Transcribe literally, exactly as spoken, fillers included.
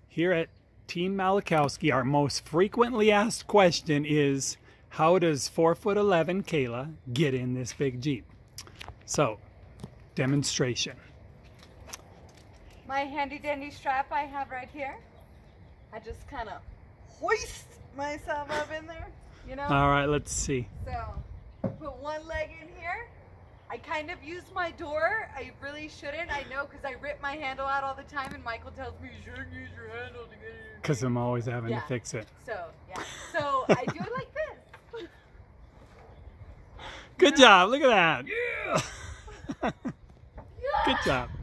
Here at Team Malachowski, our most frequently asked question is, how does four foot eleven Kayla get in this big Jeep? So, demonstration. My handy dandy strap I have right here. I just kind of hoist myself up in there, you know? All right, let's see. So, put one leg in here. I kind of use my door. I really shouldn't. I know because I rip my handle out all the time and Michael tells me you shouldn't use your handle to get it. Because I'm always having yeah. to fix it. So, yeah. So, I do it like this. Good you know? job. Look at that. Yeah. Good job.